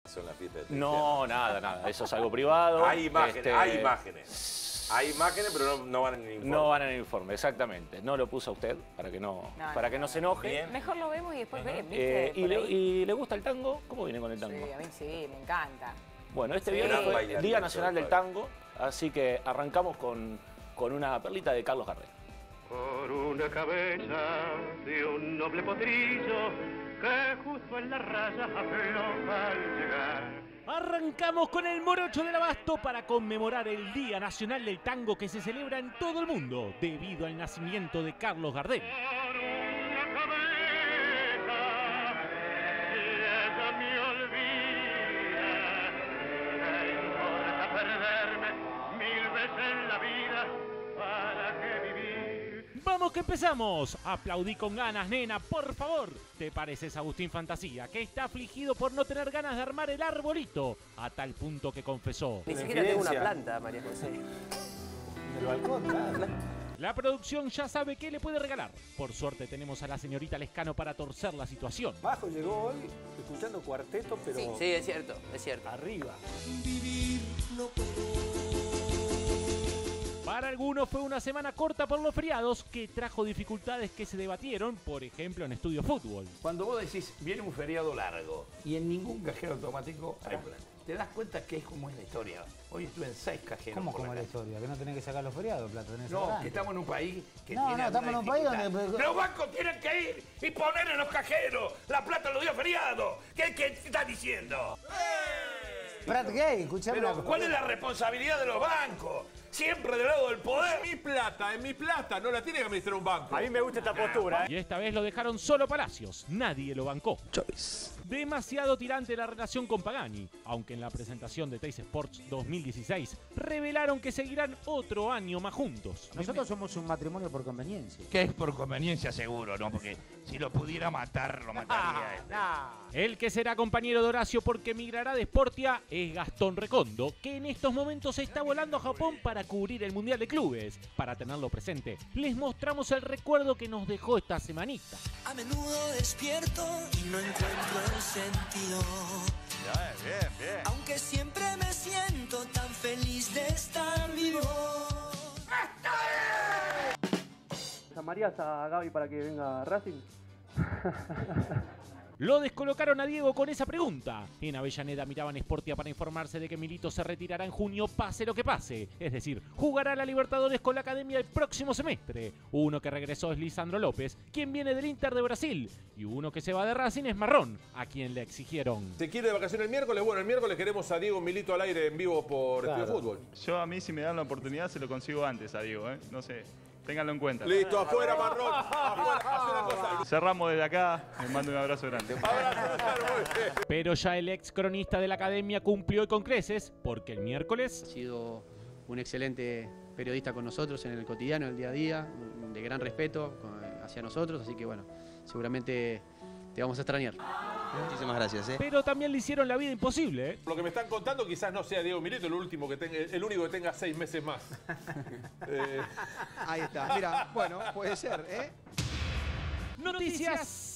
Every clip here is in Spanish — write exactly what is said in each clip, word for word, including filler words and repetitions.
Son las fiestas de No, nada, nada. Eso es algo privado. Hay imágenes, Este, hay imágenes. Hay imágenes, pero no, no van en el informe. No van en el informe, exactamente. No lo puso a usted para que no, No, para no, que no no. se enoje. Bien. Mejor lo vemos y después ven, Eh, ¿viste? y, Por le, ahí. ¿Y le gusta el tango? ¿Cómo viene con el tango? Sí, a mí sí, me encanta. Bueno, este Sí. viernes Gran fue bailarín, Día Nacional del Fabio. Tango, así que arrancamos con, con una perlita de Carlos Gardel. Por una cabeza de un noble potrillo que justo en la raya afloja al llegar. Arrancamos con el morocho del Abasto para conmemorar el Día Nacional del Tango que se celebra en todo el mundo debido al nacimiento de Carlos Gardel. Por una cabeza y ella me olvida. Me importa perderme mil veces en la vida para que vivir. ¡Vamos que empezamos! Aplaudí con ganas, nena, por favor. ¿Te pareces a Agustín Fantasía, que está afligido por no tener ganas de armar el arbolito? A tal punto que confesó. Ni siquiera tengo una planta, María José. Del balcón, claro. La producción ya sabe qué le puede regalar. Por suerte tenemos a la señorita Lescano para torcer la situación. Bajo llegó hoy escuchando cuarteto, pero Sí, es cierto, es cierto. arriba. Para algunos fue una semana corta por los feriados que trajo dificultades que se debatieron, por ejemplo en Estudio Fútbol. Cuando vos decís, viene un feriado largo y en ningún cajero automático hay plata, te das cuenta que es como es la historia. Hoy estuve en seis cajeros. ¿Cómo por como la calle. historia? ¿Que no tenés que sacar los feriados, plata? Tenés No, adelante. que estamos en un país que No, tiene no, estamos en un país dificultad. donde- Los bancos tienen que ir y poner en los cajeros la plata los días feriados. ¿Qué, qué estás diciendo? Prat Gay, escuchame una Pero, cosa. ¿cuál es la responsabilidad de los bancos? Siempre del lado del poder. Mi plata, es mi plata, no la tiene que administrar un banco. A mí me gusta esta postura, ¿eh? Y esta vez lo dejaron solo Palacios, nadie lo bancó. Demasiado tirante la relación con Pagani, aunque en la presentación de Teis Sports dos mil dieciséis revelaron que seguirán otro año más juntos. Nosotros somos un matrimonio por conveniencia. Que es por conveniencia seguro, ¿no? Porque si lo pudiera matar, lo mataría. este. El que será compañero de Horacio porque migrará de Sportia es Gastón Recondo, que en estos momentos está volando a Japón para cubrir el Mundial de Clubes. Para tenerlo presente, les mostramos el recuerdo que nos dejó esta semanita. A menudo despierto y no encuentro el sentido. Bien, bien. Aunque siempre me siento tan feliz de estar vivo. ¿Llamarías a Gaby para que venga a Racing? Lo descolocaron a Diego con esa pregunta. En Avellaneda miraban Sportia para informarse de que Milito se retirará en junio pase lo que pase. Es decir, jugará la Libertadores con la Academia el próximo semestre. Uno que regresó es Lisandro López, quien viene del Inter de Brasil. Y uno que se va de Racing es Marrón, a quien le exigieron. ¿Se quiere de vacaciones el miércoles? Bueno, el miércoles queremos a Diego Milito al aire en vivo por Claro. Estudio Fútbol. Yo a mí si me dan la oportunidad se lo consigo antes a Diego, ¿eh? No sé, ténganlo en cuenta. Listo, afuera Marrón. Afuera, hace una cosa. Cerramos desde acá, les mando un abrazo grande. Abrazo, claro, muy bien. Pero ya el ex cronista de la Academia cumplió y con creces, porque el Ha miércoles sido un excelente periodista con nosotros en el cotidiano, en el día a día, de gran respeto con- hacia nosotros, así que bueno, seguramente te vamos a extrañar. Muchísimas gracias, ¿eh? pero también le hicieron la vida imposible, ¿eh? Lo que me están contando quizás no sea Diego Milito el último que tenga, el único que tenga seis meses más. Eh, Ahí está, mira, bueno, puede ser, ¿eh? Noticias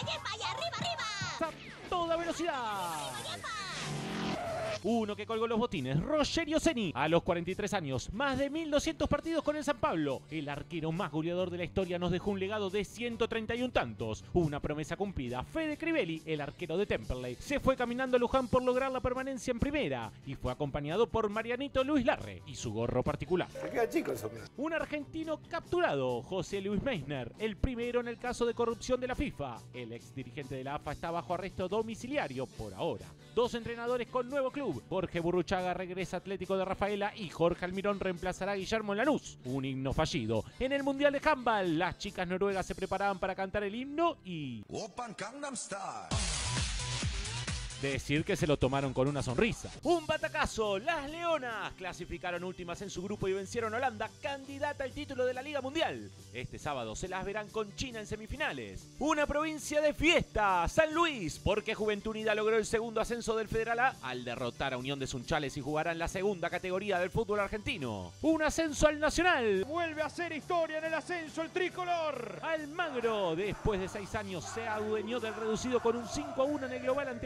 a toda velocidad. Uno que colgó los botines, Rogerio Ceni, a los cuarenta y tres años, más de mil doscientos partidos con el San Pablo. El arquero más goleador de la historia nos dejó un legado de ciento treinta y uno tantos. Una promesa cumplida. Fede Crivelli, el arquero de Temperley, se fue caminando a Luján por lograr la permanencia en primera y fue acompañado por Marianito Luis Larre y su gorro particular. Se queda chico el sombrero. Un argentino capturado, José Luis Meissner, el primero en el caso de corrupción de la FIFA. El ex dirigente de la A F A está bajo arresto domiciliario por ahora. Dos entrenadores con nuevo club. Jorge Burruchaga regresa a Atlético de Rafaela y Jorge Almirón reemplazará a Guillermo Lanús. Un himno fallido. En el Mundial de Handball, las chicas noruegas se preparaban para cantar el himno y... Open Gangnam Style. decir que se lo tomaron con una sonrisa. Un batacazo, las Leonas clasificaron últimas en su grupo y vencieron a Holanda, candidata al título de la Liga Mundial. Este sábado se las verán con China en semifinales. Una provincia de fiesta, San Luis, porque Juventud Unida logró el segundo ascenso del Federal A al derrotar a Unión de Sunchales y jugará en la segunda categoría del fútbol argentino. Un ascenso al Nacional. Vuelve a hacer historia en el ascenso el tricolor. Almagro, después de seis años, se adueñó del reducido con un cinco a uno en el global ante Morón y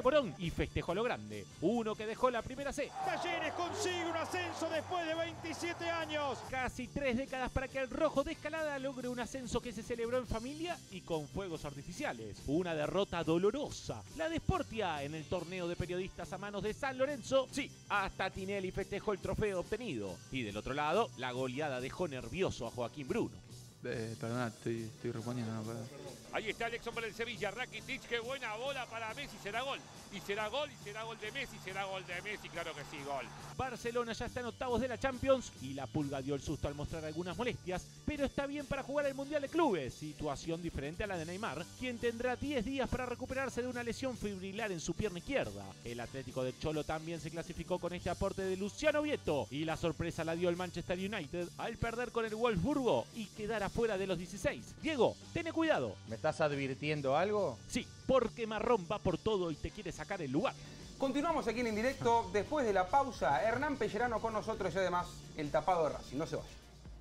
y festejó a lo grande. Uno que dejó la primera C. Talleres consigue un ascenso después de veintisiete años. Casi tres décadas para que el Rojo de Escalada logre un ascenso que se celebró en familia y con fuegos artificiales. Una derrota dolorosa. La de Sportia en el torneo de periodistas a manos de San Lorenzo. Sí, hasta Tinelli festejó el trofeo obtenido. Y del otro lado, la goleada dejó nervioso a Joaquín Bruno. Eh, perdona, estoy, estoy respondiendo. No, perdón. Ahí está Alexson para el Sevilla, Rakitic, qué buena bola para Messi, será gol. Y será gol, y será gol de Messi, será gol de Messi, claro que sí, gol. Barcelona ya está en octavos de la Champions y la Pulga dio el susto al mostrar algunas molestias, pero está bien para jugar el Mundial de Clubes, situación diferente a la de Neymar, quien tendrá diez días para recuperarse de una lesión fibrilar en su pierna izquierda. El Atlético del Cholo también se clasificó con este aporte de Luciano Vieto y la sorpresa la dio el Manchester United al perder con el Wolfsburgo y quedar afuera de los dieciséis. Diego, ten cuidado. ¿Me estás advirtiendo algo? Sí, porque Marrón va por todo y te quiere sacar el lugar. Continuamos aquí en Indirecto después de la pausa. Hernán Pellerano con nosotros y además el tapado de Racing. No se vaya.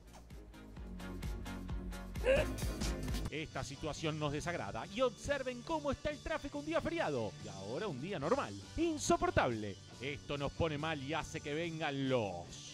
Esta situación nos desagrada y observen cómo está el tráfico un día feriado y ahora un día normal. Insoportable. Esto nos pone mal y hace que vengan los...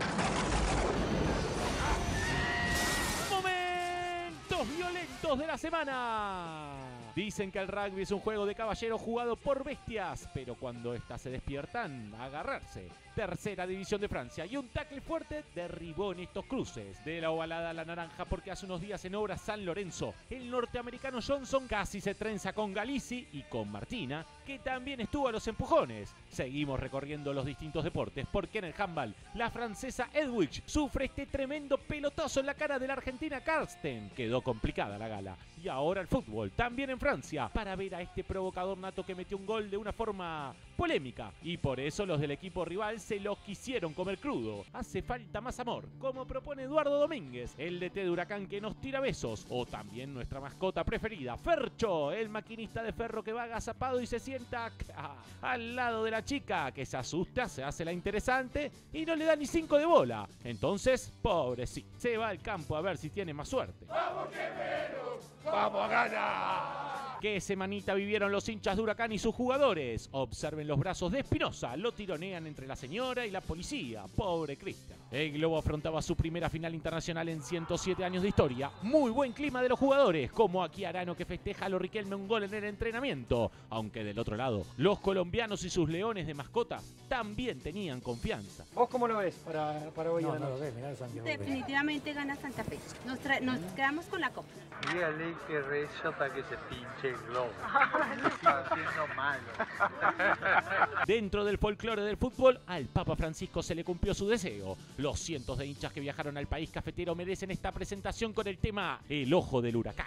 momentos violentos de la semana. Dicen que el rugby es un juego de caballeros jugado por bestias, pero cuando éstas se despiertan, a agarrarse. Tercera división de Francia y un tackle fuerte derribó en estos cruces. De la ovalada a la naranja porque hace unos días en obra San Lorenzo, el norteamericano Johnson casi se trenza con Galici y con Martina, que también estuvo a los empujones. Seguimos recorriendo los distintos deportes porque en el handball, la francesa Edwidge sufre este tremendo pelotazo en la cara de la argentina Karsten. Quedó complicada la gala. Y ahora el fútbol, también en Francia, para ver a este provocador nato que metió un gol de una forma polémica. Y por eso los del equipo rival se lo quisieron comer crudo. Hace falta más amor, como propone Eduardo Domínguez, el D T de Huracán que nos tira besos. O también nuestra mascota preferida, Fercho, el maquinista de ferro que va agazapado y se sienta acá, al lado de la chica, que se asusta, se hace la interesante y no le da ni cinco de bola. Entonces, pobrecito, se va al campo a ver si tiene más suerte. ¡Vamos que menos! ¡Vamos a ganar! ¿Qué semanita vivieron los hinchas de Huracán y sus jugadores? Observen los brazos de Espinosa, lo tironean entre la señora y la policía. Pobre Cristian. El Globo afrontaba su primera final internacional en ciento siete años de historia. Muy buen clima de los jugadores, como aquí Arano que festeja a lo Riquelme un gol en el entrenamiento. Aunque del otro lado, los colombianos y sus leones de mascotas también tenían confianza. ¿Vos cómo lo ves para, para hoy? No, no lo ves, mirá el Santiago. Definitivamente gana Santa Fe. Nos, tra- nos quedamos con la copa. Dígale que rezo para que se pinche el globo. Está haciendo malo. Dentro del folclore del fútbol, al Papa Francisco se le cumplió su deseo. Los cientos de hinchas que viajaron al país cafetero merecen esta presentación con el tema El Ojo del Huracán.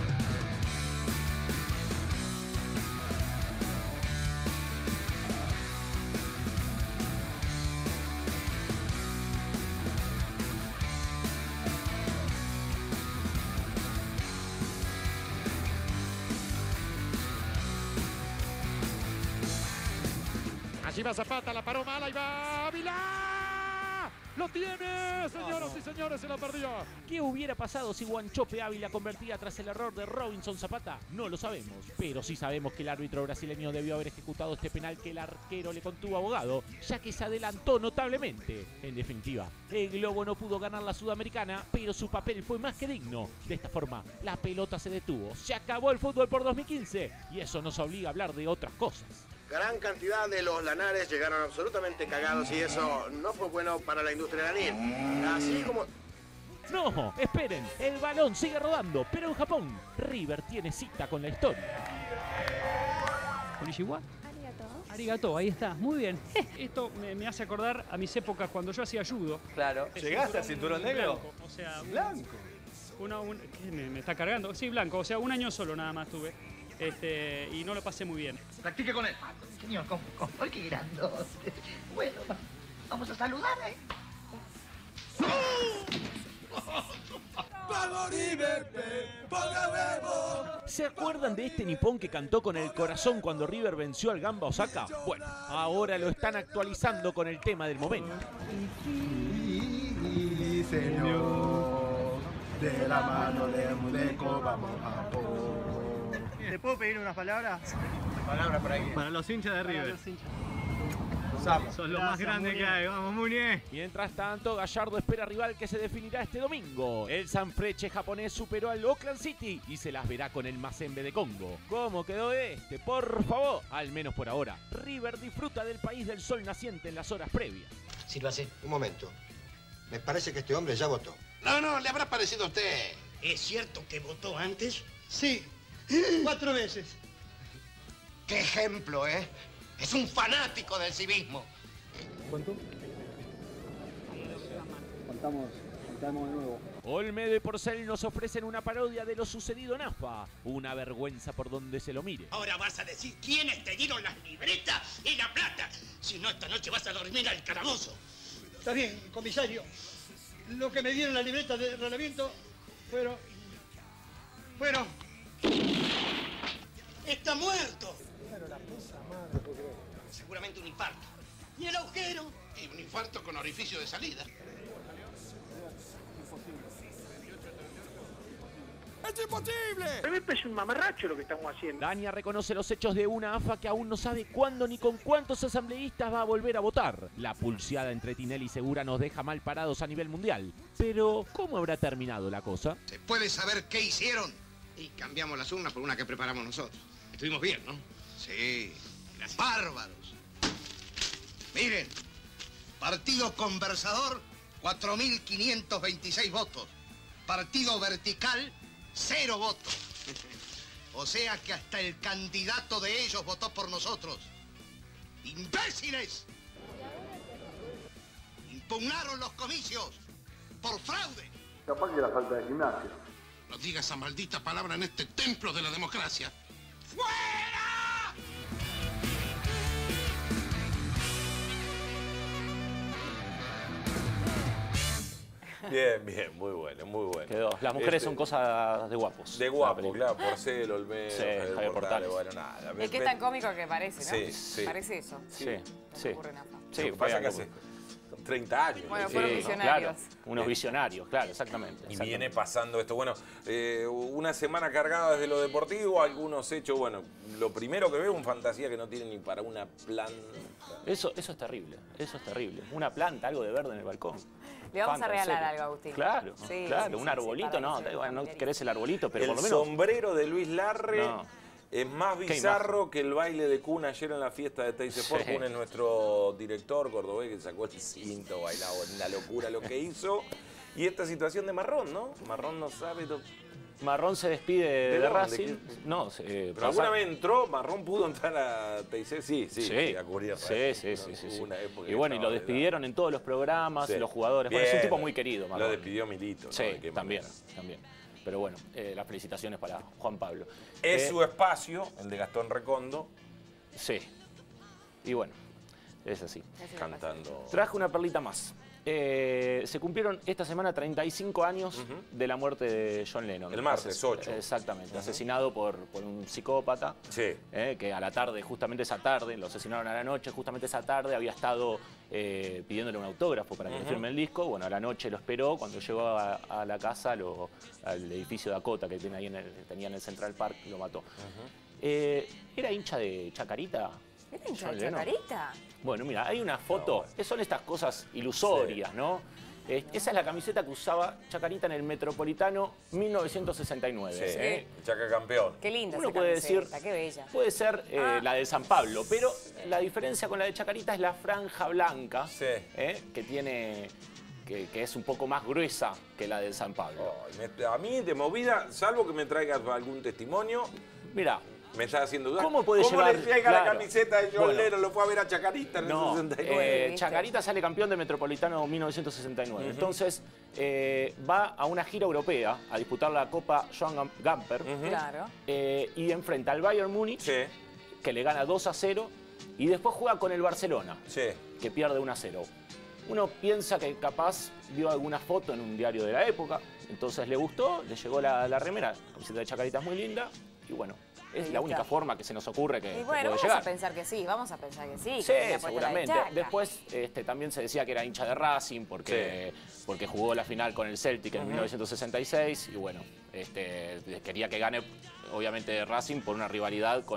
Allí va Zapata, la paró mala y va Ávila. ¡Lo tiene! Señoras y señores, se lo perdió. ¿Qué hubiera pasado si Guanchope Ávila convertía tras el error de Robinson Zapata? No lo sabemos, pero sí sabemos que el árbitro brasileño debió haber ejecutado este penal que el arquero le contuvo abogado, ya que se adelantó notablemente. En definitiva, el Globo no pudo ganar la Sudamericana, pero su papel fue más que digno. De esta forma, la pelota se detuvo, se acabó el fútbol por dos mil quince y eso nos obliga a hablar de otras cosas. Gran cantidad de los lanares llegaron absolutamente cagados y eso no fue bueno para la industria del anil. Así como... No, esperen, el balón sigue rodando, pero en Japón, River tiene cita con la historia. ¿Konnichiwa? Arigato. Arigato, ahí está, muy bien. Esto me, me hace acordar a mis épocas cuando yo hacía judo. Claro. ¿Llegaste al cinturón negro? Blanco, o sea, un, blanco. Una, un, ¿qué me, me está cargando? Sí, blanco, o sea, un año solo nada más tuve. Este, y no lo pasé muy bien. Practique con él. Señor, ¿cómo, cómo? ¡Qué grandote! Bueno, vamos a saludar, ¿eh? ¡Vamos, River! ¡Ponga huevo! ¿Se acuerdan de este nipón que cantó con el corazón cuando River venció al Gamba Osaka? Bueno, ahora lo están actualizando con el tema del momento. Sí, señor, de la mano de Mudeco vamos a por... ¿Te puedo pedir unas palabras? Palabra para quién. Para los hinchas de River. Son los más grandes que hay. Vamos, Muñe. Mientras tanto, Gallardo espera rival que se definirá este domingo. El Sanfrecce japonés superó al Auckland City y se las verá con el Mazembe de Congo. ¿Cómo quedó este? Por favor, al menos por ahora. River disfruta del país del sol naciente en las horas previas. Sírvase. Un momento. Me parece que este hombre ya votó. No, no, le habrá parecido a usted. ¿Es cierto que votó antes? Sí. Cuatro veces. ¡Qué ejemplo, eh! Es un fanático del civismo. ¿Cuánto? Contamos, contamos de nuevo. Olmedo y Porcel nos ofrecen una parodia de lo sucedido en A F A. Una vergüenza por donde se lo mire. Ahora vas a decir quiénes te dieron las libretas y la plata. Si no, esta noche vas a dormir al calabozo. Está bien, comisario. Lo que me dieron la libreta de reglamento fueron... Fueron... ¡Está muerto! Seguramente un infarto. ¿Y el agujero? Y un infarto con orificio de salida. ¡Es imposible! A mí me parece un mamarracho lo que estamos haciendo. Dania reconoce los hechos de una A F A que aún no sabe cuándo ni con cuántos asambleístas va a volver a votar. La pulseada entre Tinelli y Segura nos deja mal parados a nivel mundial. Pero, ¿cómo habrá terminado la cosa? ¿Se puede saber qué hicieron? Y cambiamos las urnas por una que preparamos nosotros. Estuvimos bien, ¿no? Sí. Gracias. Bárbaros. Miren, partido conversador, cuatro mil quinientos veintiséis votos. Partido vertical, cero votos. O sea que hasta el candidato de ellos votó por nosotros. ¡Imbéciles! Impugnaron los comicios por fraude. Capaz que la falta de gimnasio. No diga esa maldita palabra en este templo de la democracia. ¡Fuera! Bien, bien, muy bueno, muy bueno. Quedó. Las mujeres Este, son cosas de guapos. De guapos, claro, Porcel, Olmedo, Sí, Javier Javier Portales, Portales. bueno, nada. Es que es tan cómico que parece, ¿no? Sí, sí. Parece eso. Sí, Lo sí. que ocurre en A F A. Sí, Sí, lo que pasa fue que algo- hace treinta años. Bueno, ¿no? fueron Sí, visionarios. Claro, unos visionarios, claro, exactamente. Y exactamente. viene pasando esto. Bueno, eh, una semana cargada desde lo deportivo, algunos hechos, bueno, lo primero que veo, un fantasía que no tiene ni para una planta. Eso, eso es terrible, eso es terrible. Una planta, algo de verde en el balcón. Le vamos Fanta, a en regalar serio. algo, Agustín. Claro, Sí, claro, sí, un sí, arbolito, sí, no, para bueno, no que se querés el arbolito, pero El por lo menos... sombrero de Luis Larre No. es más Qué bizarro que el baile de Kun ayer en la fiesta de Teis Sport. Sí. Kun es nuestro director cordobés que sacó el cinto, bailaba, una locura lo que hizo. Y esta situación de Marrón, ¿no? Marrón no sabe... do- Marrón se despide de, ¿De dónde? Racing. ¿Qué? No, se, eh, Pero pasa- alguna vez entró, Marrón pudo entrar a Teis, sí, sí, Sí, sí, a cubrir sí, Racing. sí, sí, sí, Hubo sí. una época Y que bueno, y lo estaba de- despidieron en todos los programas, Sí. los jugadores. Bueno, es un Bien. tipo muy querido, Lo Marrón. despidió Milito, ¿no? Sí, ¿De qué también, manera? también. Pero bueno, eh, las felicitaciones para Juan Pablo. Es Eh, su espacio, el de Gastón Recondo, Sí. Y bueno, es así. cantando. Traje una perlita más. Eh, se cumplieron esta semana treinta y cinco años de la muerte de John Lennon. El martes, Ases- ocho. Exactamente, asesinado por, por un psicópata. Sí. eh, que a la tarde, justamente esa tarde, lo asesinaron a la noche, justamente esa tarde había estado eh, pidiéndole un autógrafo para que le Ujú. firme el disco. Bueno, a la noche lo esperó, cuando llegó a, a la casa, lo, al edificio Dakota que tiene ahí en el, tenía en el Central Park, lo mató. Eh, ¿Era hincha de Chacarita? ¿Era hincha John de Lennon? Chacarita? Bueno, mira, hay una foto, que son estas cosas ilusorias, ¿no? Eh, esa es la camiseta que usaba Chacarita en el Metropolitano mil novecientos sesenta y nueve. Sí, ¿eh? Chaca campeón. Qué linda Uno esa puede camiseta, decir- qué bella. Puede ser eh, Ah. la de San Pablo, pero la diferencia con la de Chacarita es la franja blanca, Sí. ¿eh? que tiene... Que, que es un poco más gruesa que la de San Pablo. Ay, me- a mí, de movida, salvo que me traigas algún testimonio, Mira, me está haciendo dudar. ¿Cómo puede ¿Cómo llevar- le llega la claro. camiseta de John Bueno. Lennon? Lo fue a ver a Chacarita en el no, sesenta y nueve. eh, Chacarita sale campeón del Metropolitano mil novecientos sesenta y nueve. Ujú. Entonces eh, va a una gira europea a disputar la Copa Joan Gam- Gamper. Claro. eh, y enfrenta al Bayern Múnich, Sí, que le gana dos a cero, y después juega con el Barcelona, sí. que pierde uno a cero. Uno piensa que capaz vio alguna foto en un diario de la época, entonces le gustó, le llegó la, la remera, la camiseta de Chacarita es muy linda, y bueno, es Ahí la única está. forma que se nos ocurre que, Y que bueno, puede vamos llegar. a pensar que sí, vamos a pensar que sí. Sí, que tenía puesta la de seguramente. Chaca. Después este, también se decía que era hincha de Racing porque, porque jugó la final con el Celtic en Ujú. mil novecientos sesenta y seis y bueno, este, quería que gane obviamente Racing por una rivalidad con,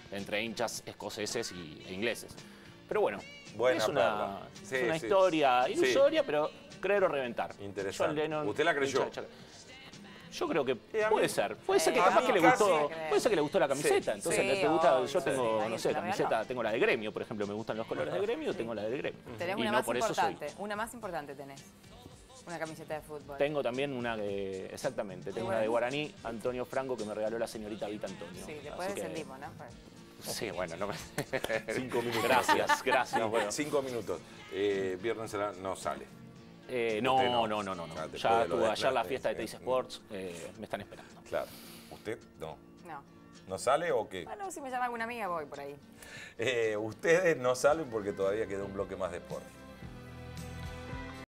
entre hinchas escoceses y, e ingleses. Pero bueno, Buena es una, perla. Sí, es una sí. historia ilusoria, Sí. pero creer o reventar. Interesante. John Lennon, ¿Usted la creyó? hincha de Chaca- Yo creo que Eh, a puede mí- ser. Puede ser que Eh, capaz a que mí le casi- gustó, puede ser que le gustó la camiseta. Sí. Entonces, Sí, ¿te gusta? obvio, Yo sí. tengo, Alguien no se sé, la camiseta, regaló. tengo la de Gremio, por ejemplo, me gustan los colores de Gremio, tengo la de Gremio. Tenés Y una no más por eso soy. importante. Una más importante tenés. Una camiseta de fútbol. Tengo también una de, exactamente, tengo una de Guaraní, Antonio Franco, que me regaló la señorita Vita Antonio. Sí, después Así de que- ese limo, ¿no? Sí, bueno, no me... Cinco minutos. Gracias, gracias. Cinco, bueno. cinco minutos. Eh, viernes será- no sale. Eh, no, Usted no, no, no, no. Ah, después Ya de lo estuvo de ayer la Snap, fiesta de eh, Teis eh, Sports, eh, me están esperando. Claro. ¿Usted no? No. ¿No sale o qué? Bueno, si me llama alguna amiga voy por ahí. Eh, ustedes no salen porque todavía queda un bloque más de sport.